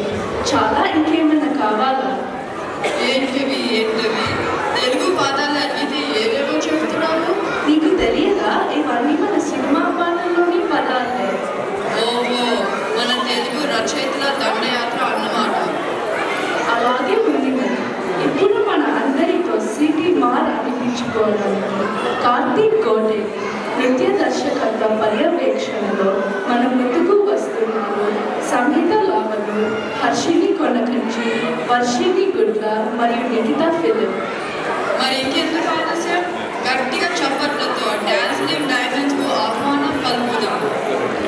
చాలా ఇంకేమైనా కావాలా? ఏంటివి తెలుగు పదాలు అడిగితే ఏవేవో చెప్తున్నావు. నీకు తెలియదా? ఇవన్నీ మన సినిమా పాటల్లోని పదాలే. ఓహో, మన తెలుగు రచయితల దండయాత్ర అన్నమాట. అలాగే ఉంది మరి. ఇప్పుడు మన అందరితో సిటీ మార్ అనిపించుకోవడానికి కార్తీక్ గోటే నృత్య దర్శకత్వ పర్యవేక్షణలో మన ముందుకు వస్తున్నారు సంగీత లాభలు హర్షిని కొనకంచి, వర్షిని గుడ్ల మరియు నిఖితా ఫిలిం. మరి ఇంకెందుకు ఆలస్యం? గట్టిగా చప్పట్లతో డాన్సింగ్ డైమండ్స్ కు ఆహ్వానం పలుకుదాం.